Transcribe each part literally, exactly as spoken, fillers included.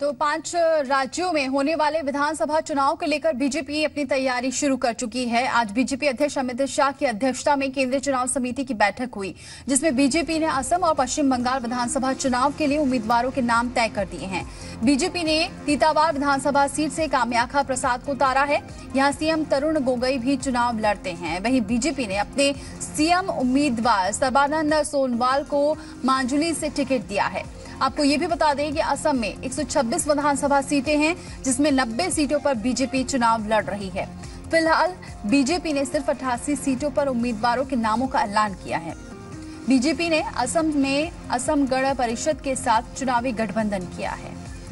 तो पांच राज्यों में होने वाले विधानसभा चुनाव को लेकर बीजेपी अपनी तैयारी शुरू कर चुकी है। आज बीजेपी अध्यक्ष अमित शाह की अध्यक्षता में केंद्रीय चुनाव समिति की बैठक हुई, जिसमें बीजेपी ने असम और पश्चिम बंगाल विधानसभा चुनाव के लिए उम्मीदवारों के नाम तय कर दिए हैं। बीजेपी ने तीतावार विधानसभा सीट से कामयाखा प्रसाद को उतारा है। यहां सीएम तरुण गोगोई भी चुनाव लड़ते हैं। वहीं बीजेपी ने अपने सीएम उम्मीदवार सर्बानंद सोनोवाल को मांजुली से टिकट दिया है। आपको ये भी बता दें कि असम में एक सौ छब्बीस विधानसभा सीटें हैं, जिसमें नब्बे सीटों पर बीजेपी चुनाव लड़ रही है। फिलहाल बीजेपी ने सिर्फ अठासी सीटों पर उम्मीदवारों के नामों का ऐलान किया है। बीजेपी ने असम में असम गण परिषद के साथ चुनावी गठबंधन किया है।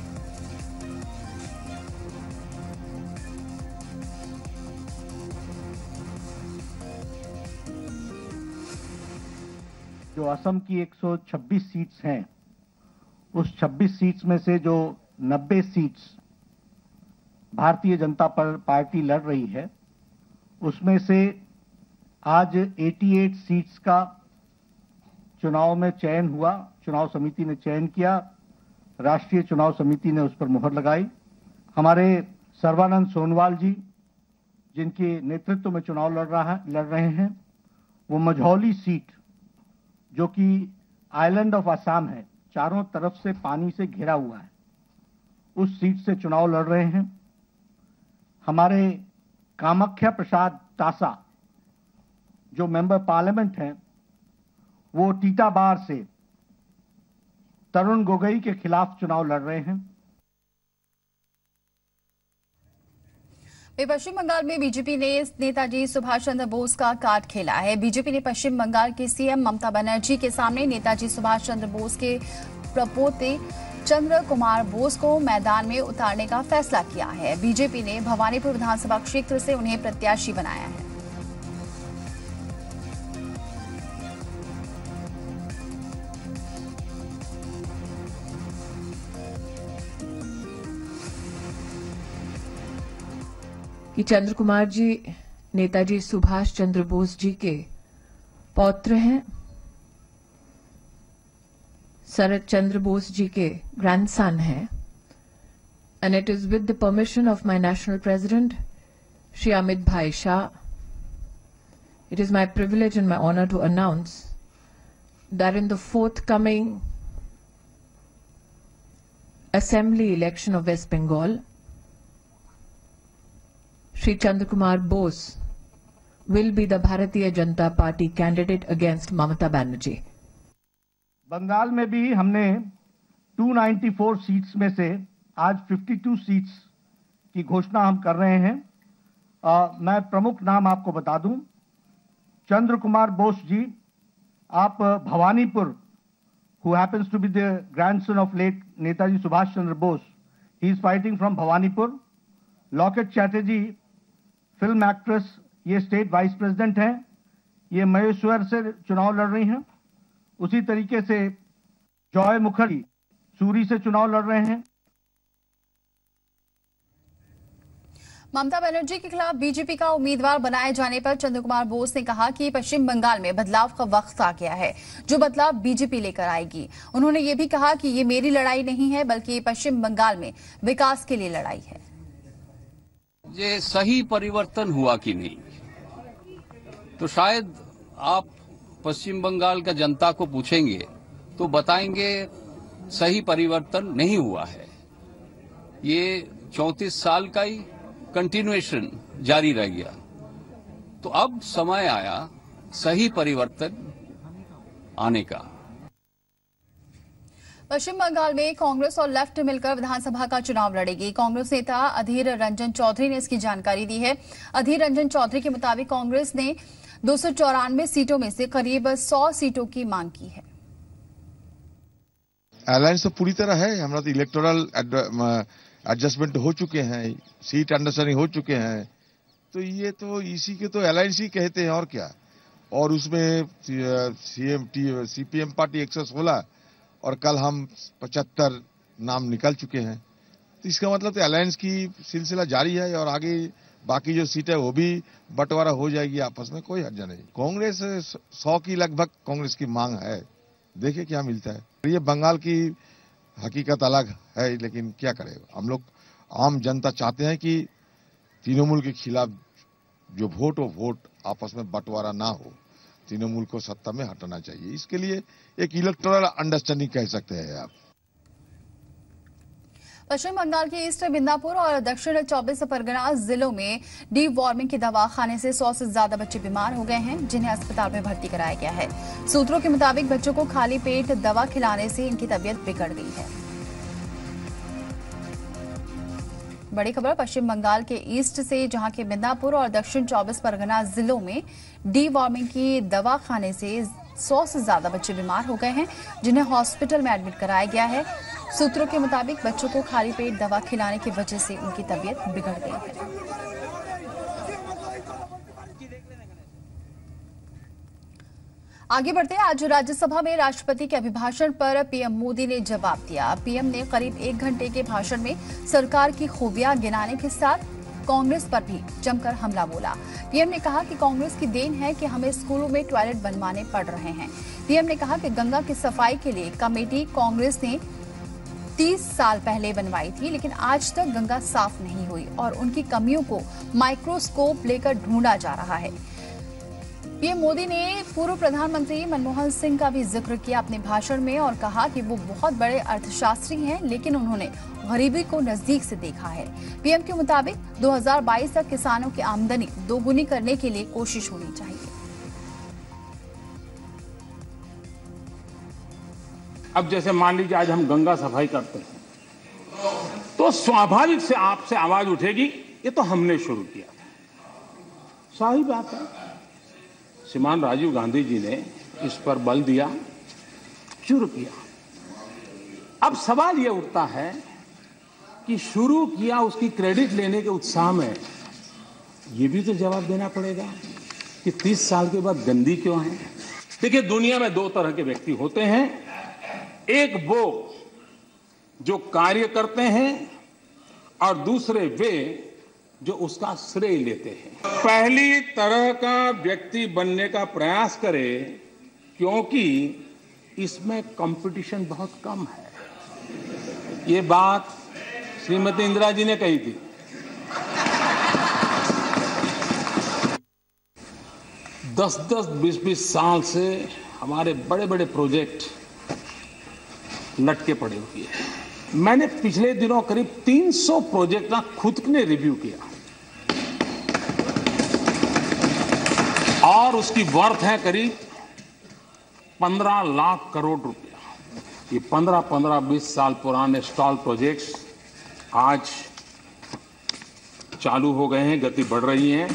जो असम की एक सौ छब्बीस सीट्स हैं, उस छब्बीस सीट्स में से जो नब्बे सीट्स भारतीय जनता पार्टी लड़ रही है, उसमें से आज अठासी सीट्स का चुनाव में चयन हुआ। चुनाव समिति ने चयन किया, राष्ट्रीय चुनाव समिति ने उस पर मुहर लगाई। हमारे सर्बानंद सोनोवाल जी, जिनके नेतृत्व में चुनाव लड़ रहा है लड़ रहे हैं, वो मझौली सीट, जो कि आइलैंड ऑफ असम है, चारों तरफ से पानी से घिरा हुआ है, उस सीट से चुनाव लड़ रहे हैं। हमारे कामाख्या प्रसाद तासा, जो मेंबर पार्लियामेंट हैं, वो तीताबार से तरुण गोगोई के खिलाफ चुनाव लड़ रहे हैं। पश्चिम बंगाल में बीजेपी ने नेताजी सुभाष चंद्र बोस का कार्ड खेला है। बीजेपी ने पश्चिम बंगाल की सीएम ममता बनर्जी के सामने नेताजी सुभाष चंद्र बोस के प्रपोते चंद्र कुमार बोस को मैदान में उतारने का फैसला किया है। बीजेपी ने भवानीपुर विधानसभा क्षेत्र से उन्हें प्रत्याशी बनाया है। कि चंद्र कुमार जी नेताजी सुभाष चंद्र बोस जी के पौत्र हैं, शरद चंद्र बोस जी के ग्रैंडसन हैं, and it is with the permission of my national president Shri Amit bhai Shah, it is my privilege and my honour to announce that in the forthcoming assembly election of West Bengal, Shri Chandra Kumar Bose will be the Bharatiya Janata Party candidate against Mamata Banerjee. Bengal में भी हमने दो सौ चौरानवे seats में से आज बावन सीट्स की घोषणा हम कर रहे हैं। आ, मैं प्रमुख नाम आपको बता दूं। चंद्र कुमार बोस जी, आप Bhawanipur, who happens to be the grandson of late Netaji Subhash Chandra Bose, he is fighting from Bhawanipur. Locket Chatterjee, film actress, ये स्टेट वाइस प्रेसिडेंट हैं, ये महेश्वर से चुनाव लड़ रही हैं। उसी तरीके से जॉय मुखर्जी सूरी से चुनाव लड़ रहे हैं। ममता बनर्जी के खिलाफ बीजेपी का उम्मीदवार बनाए जाने पर चंद्र कुमार बोस ने कहा कि पश्चिम बंगाल में बदलाव का वक्त आ गया है, जो बदलाव बीजेपी लेकर आएगी। उन्होंने ये भी कहा कि ये मेरी लड़ाई नहीं है, बल्कि पश्चिम बंगाल में विकास के लिए लड़ाई है। ये सही परिवर्तन हुआ कि नहीं, तो शायद आप पश्चिम बंगाल का जनता को पूछेंगे तो बताएंगे सही परिवर्तन नहीं हुआ है। ये चौंतीस साल का ही कंटिन्यूएशन जारी रह गया। तो अब समय आया सही परिवर्तन आने का। पश्चिम बंगाल में कांग्रेस और लेफ्ट मिलकर विधानसभा का चुनाव लड़ेगी। कांग्रेस नेता अधीर रंजन चौधरी ने इसकी जानकारी दी है। अधीर रंजन चौधरी के मुताबिक कांग्रेस ने दो सौ चौरानवे सीटों में से करीब सौ सीटों की मांग की है। अलायंस तो पूरी तरह है, हमारा तो इलेक्टोरल एडजस्टमेंट हो चुके हैं, सीट अंडरस्टैंडिंग हो चुके हैं, तो ये तो इसी के तो अलायंस ही कहते हैं और क्या। और उसमें सीएम सीपीएम पार्टी एक सौ सोलह और कल हम पचहत्तर नाम निकल चुके हैं, तो इसका मतलब तो अलायंस की सिलसिला जारी है और आगे बाकी जो सीट है वो भी बंटवारा हो जाएगी आपस में, कोई हर्जा नहीं। कांग्रेस सौ की लगभग कांग्रेस की मांग है, देखिए क्या मिलता है। ये बंगाल की हकीकत अलग है, लेकिन क्या करें, हम लोग आम जनता चाहते हैं कि तृणमूल के खिलाफ जो वोट हो वोट आपस में बंटवारा ना हो, तृणमूल को सत्ता में हटाना चाहिए। इसके लिए एक इलेक्टोरल अंडरस्टैंडिंग कह सकते हैं आप। पश्चिम बंगाल के ईस्ट मिदनापुर और दक्षिण चौबीस परगना जिलों में डी वार्मिंग के दवा खाने से सौ से ज्यादा बच्चे बीमार हो गए हैं, जिन्हें अस्पताल में भर्ती कराया गया है। सूत्रों के मुताबिक बच्चों को खाली पेट दवा खिलाने से इनकी तबीयत बिगड़ गई है। बड़ी खबर पश्चिम बंगाल के ईस्ट से, जहां के मिदनापुर और दक्षिण चौबीस परगना जिलों में डी वार्मिंग की दवा खाने से सौ से ज्यादा बच्चे बीमार हो गए हैं, जिन्हें हॉस्पिटल में एडमिट कराया गया है। सूत्रों के मुताबिक बच्चों को खाली पेट दवा खिलाने की वजह से उनकी तबीयत बिगड़ गई है। आगे बढ़ते हैं। आज राज्यसभा में राष्ट्रपति के अभिभाषण पर पीएम मोदी ने जवाब दिया। पीएम ने करीब एक घंटे के भाषण में सरकार की खूबियां गिनाने के साथ कांग्रेस पर भी जमकर हमला बोला। पीएम ने कहा कि कांग्रेस की देन है कि हमें स्कूलों में टॉयलेट बनवाने पड़ रहे हैं। पीएम ने कहा कि गंगा की सफाई के लिए कमेटी कांग्रेस ने तीस साल पहले बनवाई थी, लेकिन आज तक गंगा साफ नहीं हुई और उनकी कमियों को माइक्रोस्कोप लेकर ढूंढा जा रहा है। पीएम मोदी ने पूर्व प्रधानमंत्री मनमोहन सिंह का भी जिक्र किया अपने भाषण में और कहा कि वो बहुत बड़े अर्थशास्त्री हैं, लेकिन उन्होंने गरीबी को नजदीक से देखा है। पीएम के मुताबिक दो हज़ार बाईस तक किसानों की आमदनी दोगुनी करने के लिए कोशिश होनी चाहिए। अब जैसे मान लीजिए आज हम गंगा सफाई करते हैं, तो स्वाभाविक से आपसे आवाज उठेगी ये तो हमने शुरू किया था। सही बात है, श्रीमान राजीव गांधी जी ने इस पर बल दिया, शुरू किया। अब सवाल यह उठता है कि शुरू किया, उसकी क्रेडिट लेने के उत्साह में ये भी तो जवाब देना पड़ेगा कि तीस साल के बाद गंदी क्यों है। देखिए, दुनिया में दो तरह के व्यक्ति होते हैं, एक वो जो कार्य करते हैं और दूसरे वे जो उसका श्रेय लेते हैं। पहली तरह का व्यक्ति बनने का प्रयास करें, क्योंकि इसमें कंपटीशन बहुत कम है। ये बात श्रीमती इंदिरा जी ने कही थी। दस दस बीस बीस साल से हमारे बड़े बड़े प्रोजेक्ट लटके पड़े हुए हैं। मैंने पिछले दिनों करीब तीन सौ प्रोजेक्ट का खुद ने रिव्यू किया और उसकी वर्थ है करीब पंद्रह लाख करोड़ रुपया। ये पंद्रह पंद्रह बीस साल पुराने स्टॉल प्रोजेक्ट्स आज चालू हो गए हैं, गति बढ़ रही है।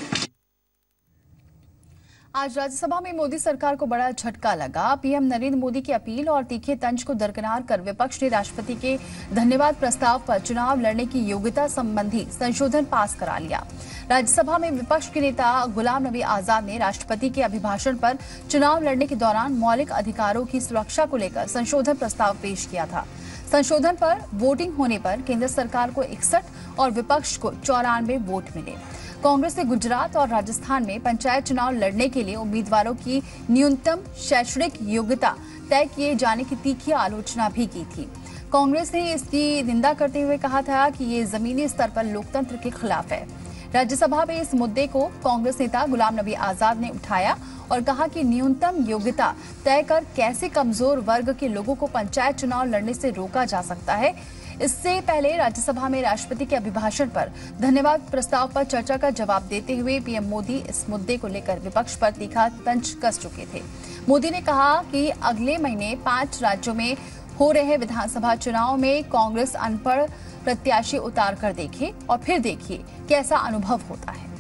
आज राज्यसभा में मोदी सरकार को बड़ा झटका लगा। पीएम नरेंद्र मोदी की अपील और तीखे तंज को दरकिनार कर विपक्ष ने राष्ट्रपति के धन्यवाद प्रस्ताव पर चुनाव लड़ने की योग्यता संबंधी संशोधन पास करा लिया। राज्यसभा में विपक्ष के नेता गुलाम नबी आजाद ने राष्ट्रपति के अभिभाषण पर चुनाव लड़ने के दौरान मौलिक अधिकारों की सुरक्षा को लेकर संशोधन प्रस्ताव पेश किया था। संशोधन पर वोटिंग होने पर केंद्र सरकार को इकसठ और विपक्ष को चौरानवे वोट मिले। कांग्रेस ने गुजरात और राजस्थान में पंचायत चुनाव लड़ने के लिए उम्मीदवारों की न्यूनतम शैक्षणिक योग्यता तय किए जाने की तीखी आलोचना भी की थी। कांग्रेस ने इसकी निंदा करते हुए कहा था कि ये जमीनी स्तर पर लोकतंत्र के खिलाफ है। राज्यसभा में इस मुद्दे को कांग्रेस नेता गुलाम नबी आजाद ने उठाया और कहा कि न्यूनतम योग्यता तय कर कैसे कमजोर वर्ग के लोगों को पंचायत चुनाव लड़ने से रोका जा सकता है। इससे पहले राज्यसभा में राष्ट्रपति के अभिभाषण पर धन्यवाद प्रस्ताव पर चर्चा का जवाब देते हुए पीएम मोदी इस मुद्दे को लेकर विपक्ष पर तीखा तंज कस चुके थे। मोदी ने कहा कि अगले महीने पांच राज्यों में हो रहे विधानसभा चुनाव में कांग्रेस अनपढ़ प्रत्याशी उतार कर देखे और फिर देखिए कैसा अनुभव होता है।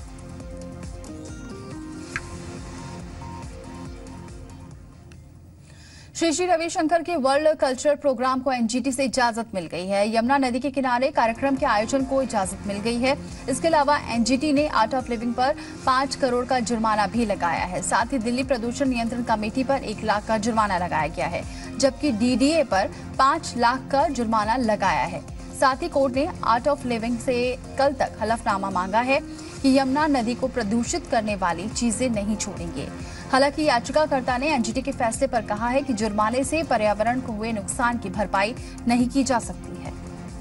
श्री श्री रविशंकर के वर्ल्ड कल्चरल प्रोग्राम को एनजीटी से इजाजत मिल गई है। यमुना नदी के किनारे कार्यक्रम के आयोजन को इजाजत मिल गई है। इसके अलावा एनजीटी ने आर्ट ऑफ लिविंग पर पांच करोड़ का जुर्माना भी लगाया है। साथ ही दिल्ली प्रदूषण नियंत्रण कमेटी पर एक लाख का जुर्माना लगाया गया है, जबकि डीडीए पर पांच लाख का जुर्माना लगाया है। साथ ही कोर्ट ने आर्ट ऑफ लिविंग से कल तक हलफनामा मांगा है कि यमुना नदी को प्रदूषित करने वाली चीजें नहीं छोड़ेंगे। हालांकि याचिकाकर्ता ने एनजीटी के फैसले पर कहा है कि जुर्माने से पर्यावरण को हुए नुकसान की भरपाई नहीं की जा सकती है।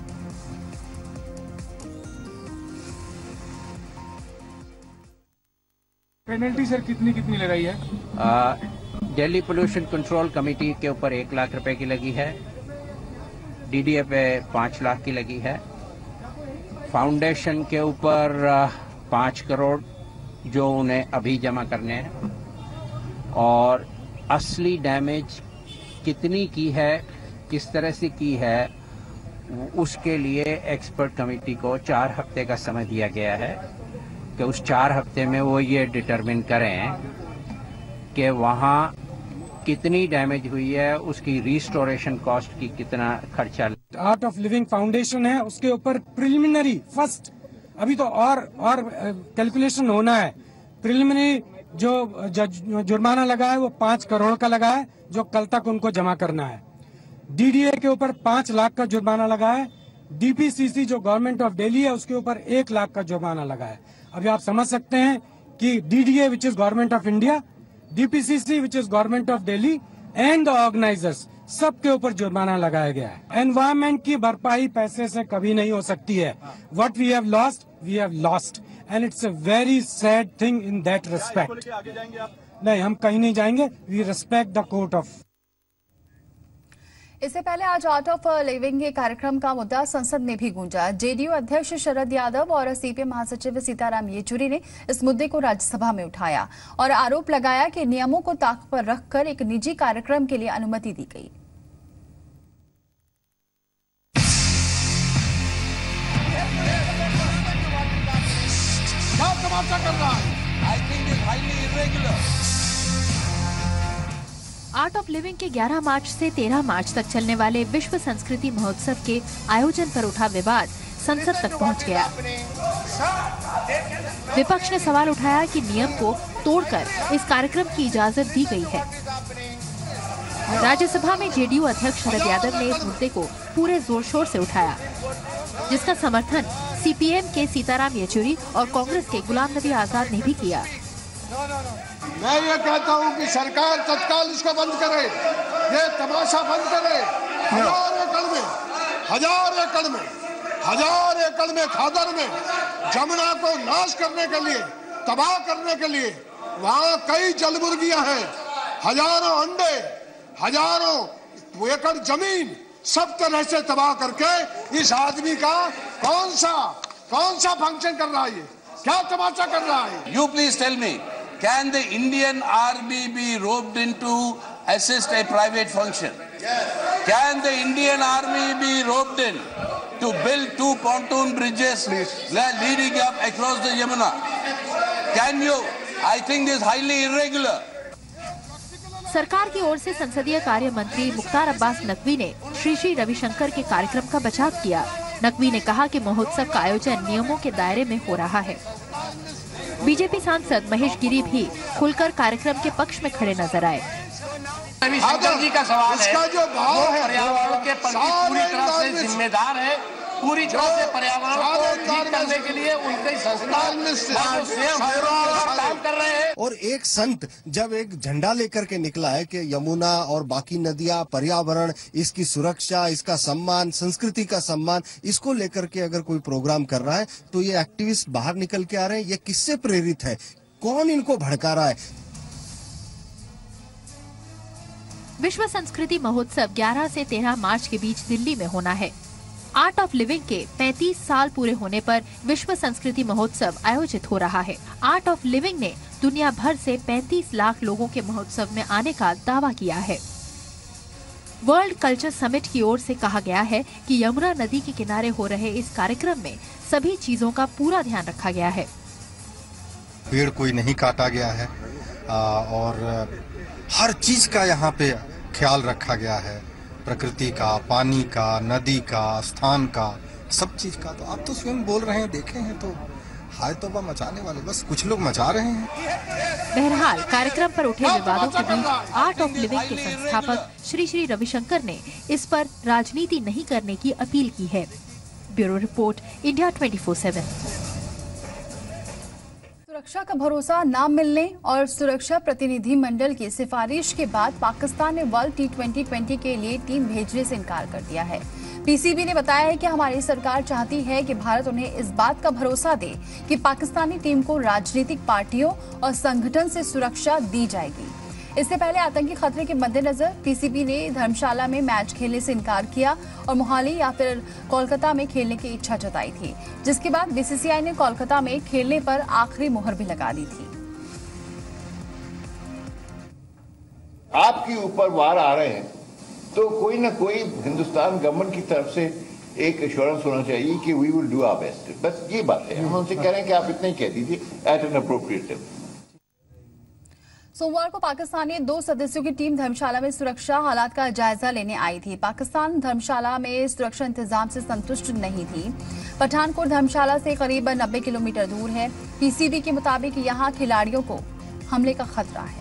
पेनल्टी सर कितनी कितनी लगाई है? दिल्ली पोल्यूशन कंट्रोल कमेटी के ऊपर एक लाख रुपए की लगी है, डीडीए पे पाँच लाख की लगी है, फाउंडेशन के ऊपर पाँच करोड़ जो उन्हें अभी जमा करने हैं, और असली डैमेज कितनी की है, किस तरह से की है, उसके लिए एक्सपर्ट कमेटी को चार हफ्ते का समय दिया गया है कि उस चार हफ्ते में वो ये डिटरमिन करें कि वहाँ कितनी डैमेज हुई है, उसकी रिस्टोरेशन कॉस्ट की कितना खर्चा। आर्ट ऑफ लिविंग फाउंडेशन है, उसके ऊपर प्रिलिमिनरी फर्स्ट अभी तो और और कैलकुलेशन होना है। प्रिलिमिनरी जो जुर्माना लगा है वो पाँच करोड़ का लगा है, जो कल तक उनको जमा करना है। डीडीए के ऊपर पाँच लाख का जुर्माना लगा है। डीपीसीसी जो गवर्नमेंट ऑफ दिल्ली है उसके ऊपर एक लाख का जुर्माना लगा है। अभी आप समझ सकते हैं कि DDA which is government of India, DPCC which is government of Delhi and the organisers, सबके ऊपर जुर्माना लगाया गया है। एनवायरमेंट की भरपाई पैसे से कभी नहीं हो सकती है। What we have lost we have lost and it's a very sad thing in that respect. नहीं, हम कहीं नहीं जाएंगे। We respect the court of. इससे पहले आज आर्ट ऑफ लिविंग के कार्यक्रम का मुद्दा संसद में भी गूंजा। जेडीयू अध्यक्ष शरद यादव और सीपीएम महासचिव सीताराम येचुरी ने इस मुद्दे को राज्यसभा में उठाया और आरोप लगाया कि नियमों को ताक पर रखकर एक निजी कार्यक्रम के लिए अनुमति दी गई। क्या तमाशा कर रहा है? I think it's highly irregular. Art of living के ग्यारह मार्च से तेरह मार्च तक चलने वाले विश्व संस्कृति महोत्सव के आयोजन पर उठा विवाद संसद तक पहुंच गया। विपक्ष ने सवाल उठाया कि नियम को तोड़कर इस कार्यक्रम की इजाजत दी गई है। राज्यसभा में जेडीयू अध्यक्ष शरद यादव ने इस मुद्दे को पूरे जोर शोर से उठाया, जिसका समर्थन सीपीएम के सीताराम येचुरी और कांग्रेस के गुलाम नबी आजाद ने भी किया। मैं ये कहता हूँ कि सरकार तत्काल इसको बंद करे, ये तमाशा बंद करे। हजार एकड़ में हजार एकड़ में हजार एकड़ में खादर में जमुना को नाश करने के लिए, तबाह करने के लिए वहाँ कई जल मुर्गियाँ हैं, हजारों अंडे, हजारों एकड़ जमीन सब तरह से तबाह करके इस आदमी का कौन सा कौन सा फंक्शन कर रहा है, क्या तमाशा कर रहा है? You please tell me, can the Indian army be roped into assist a private function? Can the Indian army be roped in to build two pontoon bridges leading up across the Yamuna? Can you? I think this is highly irregular. सरकार की ओर से संसदीय कार्य मंत्री मुख्तार अब्बास नकवी ने श्री श्री रविशंकर के कार्यक्रम का बचाव किया। नकवी ने कहा कि महोत्सव का आयोजन नियमों के दायरे में हो रहा है। बीजेपी सांसद महेश गिरी भी खुलकर कार्यक्रम के पक्ष में खड़े नजर आए। रविशंकर जी का सवाल है, जो भाव है पर्यावरण के प्रति पूरी तरह से जिम्मेदार है, पूरी तरह से पर्यावरण को ठीक करने के लिए उनकी संस्था काम कर रहे हैं। और एक संत जब एक झंडा लेकर के निकला है कि यमुना और बाकी नदियां, पर्यावरण, इसकी सुरक्षा, इसका सम्मान, संस्कृति का सम्मान, इसको लेकर के अगर कोई प्रोग्राम कर रहा है तो ये एक्टिविस्ट बाहर निकल के आ रहे हैं। ये किससे प्रेरित है? कौन इनको भड़का रहा है? विश्व संस्कृति महोत्सव ग्यारह से तेरह मार्च के बीच दिल्ली में होना है। आर्ट ऑफ लिविंग के पैंतीस साल पूरे होने पर विश्व संस्कृति महोत्सव आयोजित हो रहा है। आर्ट ऑफ लिविंग ने दुनिया भर से पैंतीस लाख लोगों के महोत्सव में आने का दावा किया है। वर्ल्ड कल्चर समिट की ओर से कहा गया है कि यमुना नदी के किनारे हो रहे इस कार्यक्रम में सभी चीजों का पूरा ध्यान रखा गया है। पेड़ कोई नहीं काटा गया है और हर चीज का यहाँ पे ख्याल रखा गया है, प्रकृति का, पानी का, नदी का, स्थान का, सब चीज का। तो आप तो स्वयं बोल रहे हैं, देखे हैं तो हाय तौबा मचाने वाले बस कुछ लोग मचा रहे हैं। बहरहाल कार्यक्रम पर उठे विवादों के बीच आर्ट ऑफ लिविंग के संस्थापक श्री श्री रविशंकर ने इस पर राजनीति नहीं करने की अपील की है। Bureau report, India twenty four seven. सुरक्षा का भरोसा न मिलने और सुरक्षा प्रतिनिधि मंडल की सिफारिश के बाद पाकिस्तान ने वर्ल्ड टी ट्वेंटी ट्वेंटी के लिए टीम भेजने से इनकार कर दिया है। पीसीबी ने बताया है कि हमारी सरकार चाहती है कि भारत उन्हें इस बात का भरोसा दे कि पाकिस्तानी टीम को राजनीतिक पार्टियों और संगठन से सुरक्षा दी जाएगी। इससे पहले आतंकी खतरे के मद्देनजर पीसीबी ने धर्मशाला में मैच खेलने से इनकार किया और मोहाली या फिर कोलकाता में खेलने की इच्छा जताई थी, जिसके बाद बीसीसीआई ने कोलकाता में खेलने पर आखिरी मुहर भी लगा दी थी। आपके ऊपर वार आ रहे हैं तो कोई ना कोई हिंदुस्तान गवर्नमेंट की तरफ से एक एश्योरेंस होना चाहिए कि we will do our best. बस ये बात है। हम उनसे कह रहे हैं कि आप इतना ही कह दीजिए एट एन अप्रोप्रिएट टाइम। सोमवार को पाकिस्तानी दो सदस्यों की टीम धर्मशाला में सुरक्षा हालात का जायजा लेने आई थी। पाकिस्तान धर्मशाला में सुरक्षा इंतजाम से संतुष्ट नहीं थी। पठानकोट धर्मशाला से करीब नब्बे किलोमीटर दूर है। पीसीबी के मुताबिक यहां खिलाड़ियों को हमले का खतरा है।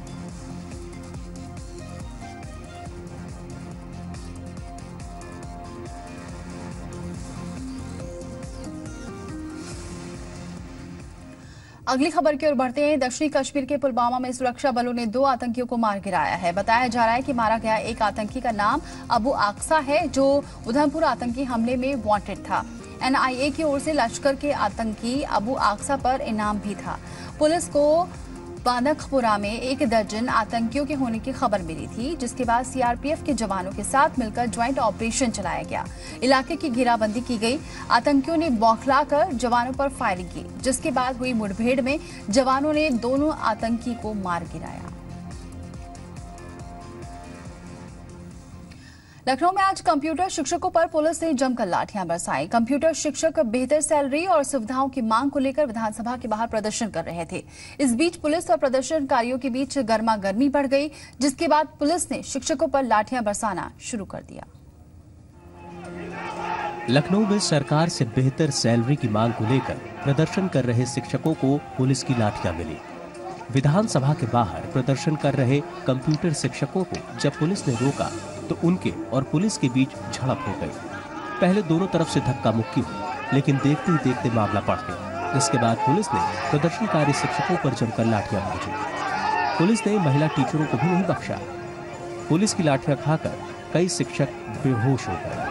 अगली खबर की ओर बढ़ते हैं। दक्षिणी कश्मीर के पुलवामा में सुरक्षा बलों ने दो आतंकियों को मार गिराया है। बताया जा रहा है कि मारा गया एक आतंकी का नाम अबू आक्सा है, जो उधमपुर आतंकी हमले में वांटेड था। एनआईए की ओर से लश्कर के आतंकी अबू आक्सा पर इनाम भी था। पुलिस को बानकपुरा में एक दर्जन आतंकियों के होने की खबर मिली थी, जिसके बाद सीआरपीएफ के जवानों के साथ मिलकर ज्वाइंट ऑपरेशन चलाया गया। इलाके की घेराबंदी की गई। आतंकियों ने बौखलाकर जवानों पर फायरिंग की, जिसके बाद हुई मुठभेड़ में जवानों ने दोनों आतंकी को मार गिराया। लखनऊ में आज कंप्यूटर शिक्षकों पर पुलिस ने जमकर लाठियां बरसाई। कंप्यूटर शिक्षक बेहतर सैलरी और सुविधाओं की मांग को लेकर विधानसभा के बाहर प्रदर्शन कर रहे थे। इस बीच पुलिस और प्रदर्शनकारियों के बीच गर्मा गर्मी बढ़ गई, जिसके बाद पुलिस ने शिक्षकों पर लाठियां बरसाना शुरू कर दिया। लखनऊ में सरकार से बेहतर सैलरी की मांग को लेकर प्रदर्शन कर रहे शिक्षकों को पुलिस की लाठियां मिली। विधानसभा के बाहर प्रदर्शन कर रहे कंप्यूटर शिक्षकों को जब पुलिस ने रोका तो उनके और पुलिस के बीच झड़प हो गई। पहले दोनों तरफ से धक्का मुक्की हुई, लेकिन देखते ही देखते मामला बढ़ गया, जिसके बाद पुलिस ने प्रदर्शनकारी शिक्षकों पर जमकर लाठियां भोजी। पुलिस ने महिला टीचरों को भी नहीं बख्शा। पुलिस की लाठियां खाकर कई शिक्षक बेहोश हो गए।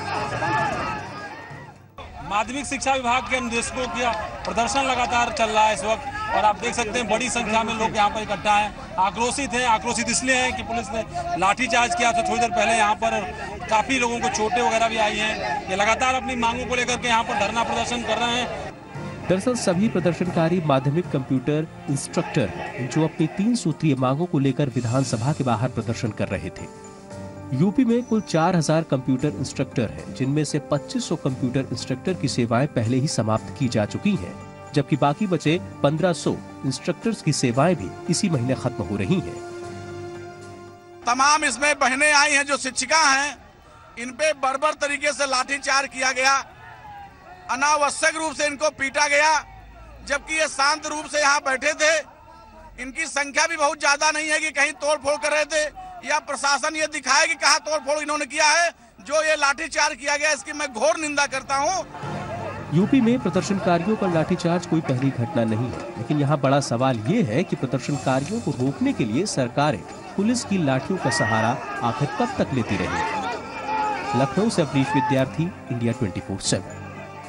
माध्यमिक शिक्षा विभाग के निदेशकों का प्रदर्शन लगातार चल रहा है इस वक्त, और आप देख सकते हैं बड़ी संख्या में लोग यहाँ पर इकट्ठा हैं। आक्रोशित हैं। आक्रोशित इसलिए हैं कि पुलिस ने लाठीचार्ज किया था थोड़ी देर पहले। यहाँ पर काफी लोगों को चोटें वगैरह भी आई हैं। ये लगातार अपनी मांगों को लेकर के यहाँ पर धरना प्रदर्शन कर रहे हैं। दरअसल सभी प्रदर्शनकारी माध्यमिक कंप्यूटर इंस्ट्रक्टर हैं, जो अपनी तीन सूत्रीय मांगों को लेकर विधानसभा के बाहर प्रदर्शन कर रहे थे। यूपी में कुल चार हजार कंप्यूटर इंस्ट्रक्टर हैं, जिनमें से पच्चीस सौ कंप्यूटर इंस्ट्रक्टर की सेवाएं पहले ही समाप्त की जा चुकी हैं, जबकि बाकी बचे पंद्रह सौ इंस्ट्रक्टर्स की सेवाएं भी इसी महीने खत्म हो रही हैं। तमाम इसमें बहनें आई हैं जो शिक्षिका हैं, इन पे बर्बर तरीके से लाठीचार्ज किया गया, अनावश्यक रूप से इनको पीटा गया, जबकि ये शांत रूप से यहाँ बैठे थे। इनकी संख्या भी बहुत ज्यादा नहीं है कि कहीं तोड़फोड़ कर रहे थे, या प्रशासन ये दिखाए कि कहाँ तोड़फोड़ इन्होंने किया है। जो ये लाठीचार्ज किया गया, इसकी मैं घोर निंदा करता हूँ। यूपी में प्रदर्शनकारियों पर लाठीचार्ज कोई पहली घटना नहीं है, लेकिन यहाँ बड़ा सवाल ये है कि प्रदर्शनकारियों को रोकने के लिए सरकारें पुलिस की लाठियों का सहारा आखिर कब तक लेती रही। लखनऊ से अपनीश विद्यार्थी, इंडिया ट्वेंटी फोर सेवन।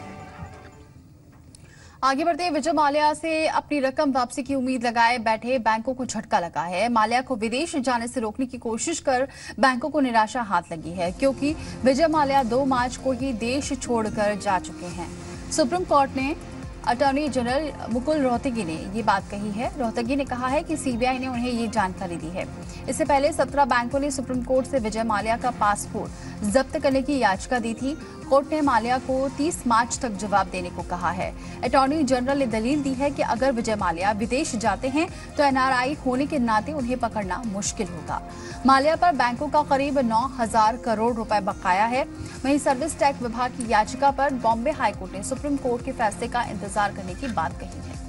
आगे बढ़ते विजय माल्या से अपनी रकम वापसी की उम्मीद लगाए बैठे बैंकों को झटका लगा है। माल्या को विदेश जाने से रोकने की कोशिश कर बैंकों को निराशा हाथ लगी है, क्योंकि विजय माल्या दो मार्च को ही देश छोड़कर जा चुके हैं। सुप्रीम कोर्ट ने अटॉर्नी जनरल मुकुल रोहतगी ने ये बात कही है। रोहतगी ने कहा है कि सीबीआई ने उन्हें ये जानकारी दी है। इससे पहले सत्रह बैंकों ने सुप्रीम कोर्ट से विजय माल्या का पासपोर्ट जब्त करने की याचिका दी थी। कोर्ट ने माल्या को तीस मार्च तक जवाब देने को कहा है। अटॉर्नी जनरल ने दलील दी है कि अगर विजय माल्या विदेश जाते हैं तो एनआरआई होने के नाते उन्हें पकड़ना मुश्किल होगा। माल्या पर बैंकों का करीब नौ हजार करोड़ रुपए बकाया है। वहीं सर्विस टैक्स विभाग की याचिका पर बॉम्बे हाईकोर्ट ने सुप्रीम कोर्ट के फैसले का इंतजार करने की बात कही है।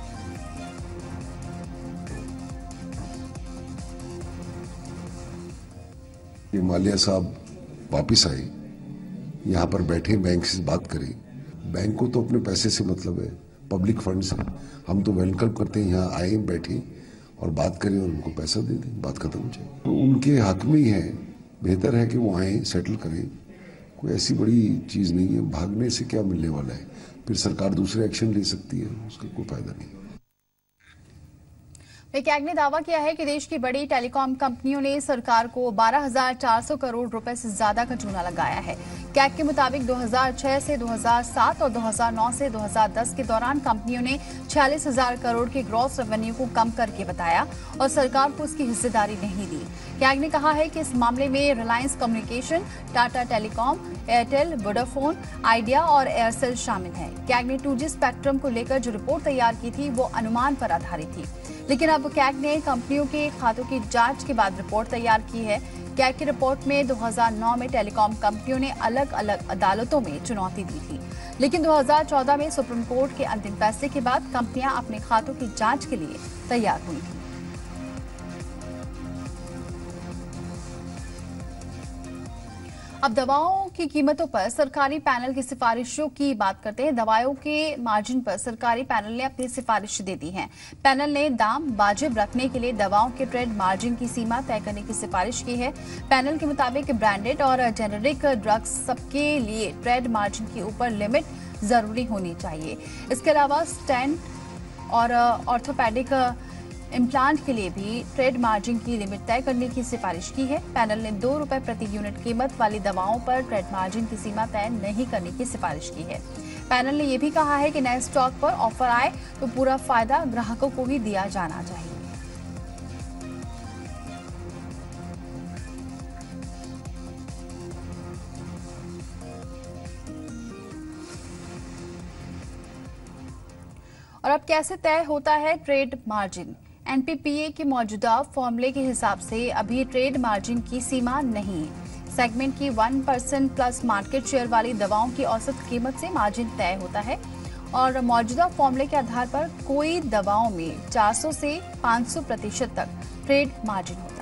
ये माल्या साहब वापिस आए, यहाँ पर बैठे बैंक से बात करी। बैंक को तो अपने पैसे से मतलब है, पब्लिक फंड्स हैं, हम तो वेलकम करते हैं यहाँ आए बैठे और बात करें और उनको पैसा दे दें, बात खत्म हो जाए। तो उनके हक में ही है, बेहतर है कि वो आए सेटल करें, कोई ऐसी बड़ी चीज़ नहीं है, भागने से क्या मिलने वाला है, फिर सरकार दूसरे एक्शन ले सकती है, उसका कोई फायदा नहीं। कैग ने दावा किया है कि देश की बड़ी टेलीकॉम कंपनियों ने सरकार को बारह हज़ार चार सौ करोड़ रुपए से ज्यादा का चूना लगाया है। कैग के मुताबिक दो हज़ार छह से दो हज़ार सात और दो हज़ार नौ से दो हज़ार दस के दौरान कंपनियों ने छियालीस हज़ार करोड़ के ग्रॉस रेवेन्यू को कम करके बताया और सरकार को उसकी हिस्सेदारी नहीं दी। कैग ने कहा है कि इस मामले में Reliance communication, Tata telecom, Airtel, Vodafone, Idea और एयरसेल शामिल हैं। कैग ने टू जी स्पेक्ट्रम को लेकर जो रिपोर्ट तैयार की थी वो अनुमान पर आधारित थी, लेकिन अब कैग ने कंपनियों के खातों की जांच के बाद रिपोर्ट तैयार की है। कैग की रिपोर्ट में दो हज़ार नौ में टेलीकॉम कंपनियों ने अलग अलग अदालतों में चुनौती दी थी, लेकिन दो हज़ार चौदह में सुप्रीम कोर्ट के अंतिम फैसले के बाद कंपनियां अपने खातों की जांच के लिए तैयार हुई थी। अब दवाओं की कीमतों पर सरकारी पैनल की सिफारिशों की बात करते हैं। दवाओं के मार्जिन पर सरकारी पैनल ने अपनी सिफारिश दे दी है। पैनल ने दाम वाजिब रखने के लिए दवाओं के ट्रेड मार्जिन की सीमा तय करने की सिफारिश की है। पैनल के मुताबिक ब्रांडेड और जेनेरिक ड्रग्स सबके लिए ट्रेड मार्जिन के ऊपर लिमिट जरूरी होनी चाहिए। इसके अलावा स्टेंट और ऑर्थोपेडिक इम्प्लांट के लिए भी ट्रेड मार्जिन की लिमिट तय करने की सिफारिश की है। पैनल ने दो रुपए प्रति यूनिट कीमत वाली दवाओं पर ट्रेड मार्जिन की सीमा तय नहीं करने की सिफारिश की है। पैनल ने यह भी कहा है कि नए स्टॉक पर ऑफर आए तो पूरा फायदा ग्राहकों को ही दिया जाना चाहिए। और अब कैसे तय होता है trade margin? N P P A के मौजूदा फॉर्मूले के हिसाब से अभी ट्रेड मार्जिन की सीमा नहीं है। सेगमेंट की one percent plus market share वाली दवाओं की औसत कीमत से मार्जिन तय होता है और मौजूदा फॉर्मूले के आधार पर कोई दवाओं में चार सौ से पाँच सौ प्रतिशत तक ट्रेड मार्जिन होता है।